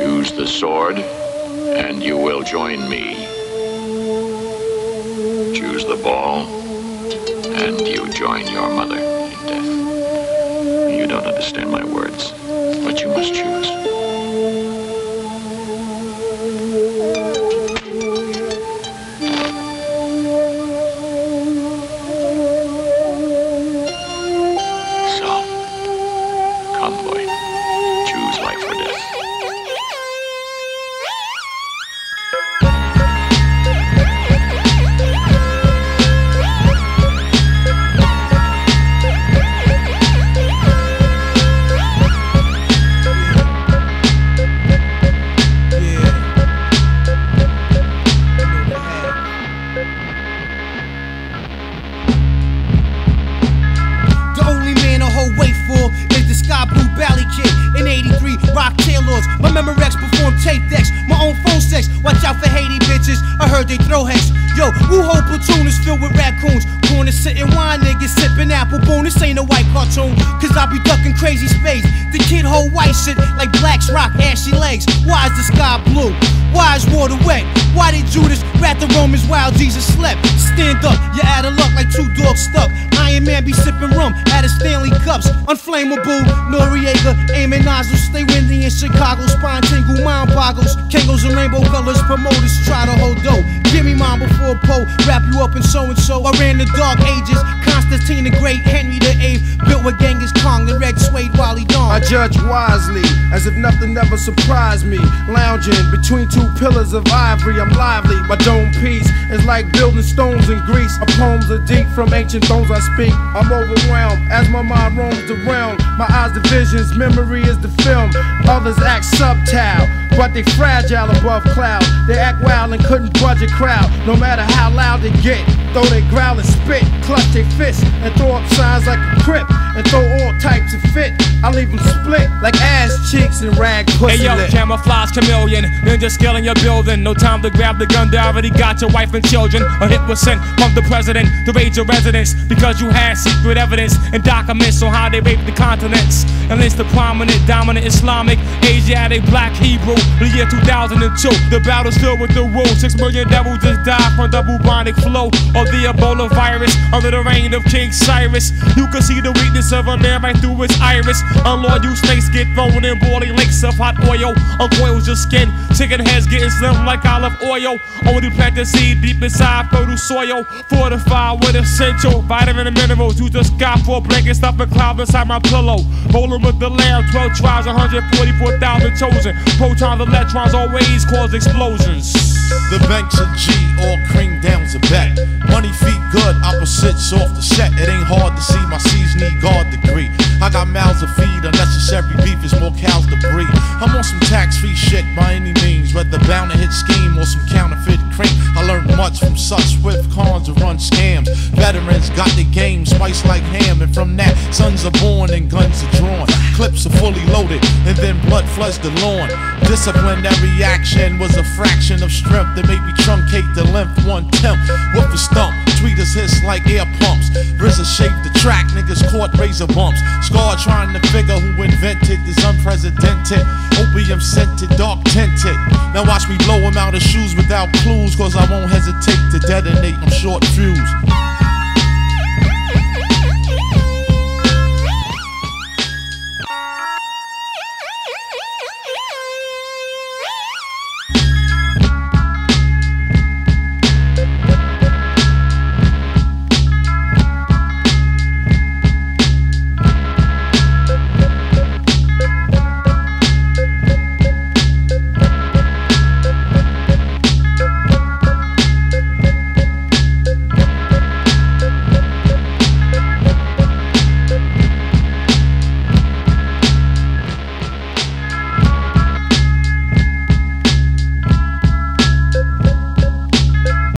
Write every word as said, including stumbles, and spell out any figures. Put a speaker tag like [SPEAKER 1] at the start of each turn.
[SPEAKER 1] Choose the sword, and you will join me. Choose the ball, and you join your mother in death. You don't understand my words, but you must choose.
[SPEAKER 2] They throw hex. Yo, Wu whole platoon is filled with raccoons. Corner sitting wine niggas sipping apple boom. This ain't a white cartoon, cause I be ducking crazy space. The kid hold white shit like blacks rock ashy legs. Why is the sky blue? Why is water wet? Why did Judas rat the Romans while Jesus slept? Stand up, you're out of luck like two dogs stuck. Iron Man be sipping rum out of Stanley cups. Unflammable, Noriega, aiming nozzles. Stay windy in Chicago, spine tingle, mind boggles. Kangos and rainbow colors, promoters try to hold dough. Give me mine before Poe, wrap you up in so and so. I ran the dark ages, Constantine the Great, Henry the Eighth, built with Genghis Khan, the red suede Wally Dawn.
[SPEAKER 3] I judge wisely, as if nothing ever surprised me. Lounging between two pillars of ivory, I'm lively. My dome piece is like building stones in Greece. My poems are deep from ancient thrones I speak. I'm overwhelmed as my mind roams the realm. My eyes the visions, memory is the film. Others act subtile, but they fragile above clouds. They act wild and couldn't budge a crowd. No matter how loud they get, though they growl and spit, clutch their fists and throw up signs like a crip, and throw all types of fit. I leave them split like ass cheeks and rag pussy.
[SPEAKER 4] Hey yo,
[SPEAKER 3] lip.
[SPEAKER 4] camouflage chameleon, ninja skill in your building. No time to grab the gun, they already got your wife and children. A hit was sent from the president to raid your residence because you had secret evidence and documents on how they raped the continents. And it's the prominent, dominant Islamic, Asiatic, black Hebrew. The year two thousand two, the battle's filled with the rules. Six million devils just died from the bubonic flow of the Ebola virus under the reign of King Cyrus. You can see the weakness of a man right through his iris. Unloyal snakes get thrown in boiling lakes of hot oil. Uncoils your skin, chicken heads getting slim like olive oil. Only plant the seed deep inside fertile soil, fortified with essential vitamin and minerals. You just got four blankets stuff and cloud inside my pillow. Rolling with the lamb, twelve tribes, one hundred forty-four thousand chosen. Protons, electrons always cause explosions.
[SPEAKER 5] The banks of G, all cream down's a bet. Money feet good, opposites off the set. It ain't hard to see my C's need guard degree. I got mouths to feed, unnecessary beef is more cows to breed. I'm on some tax-free shit by any means, whether bound to hit scheme or some counterfeit cream. I learned much from such swift cons to run scams. Veterans got the game spiced like ham, and from that, sons are born and guns are drawn. Clips are fully loaded, and then blood floods the lawn. Disciplinary action was a fraction of strength that made me truncate the length one-tenth. Whoop a stump, tweeters hiss like air pumps. R Z A shaped the track, niggas caught razor bumps. Scar trying to figure who invented this unprecedented, opium scented, dark tinted. Now watch me blow him out of shoes without clues, cause I won't hesitate to detonate, I'm short fused.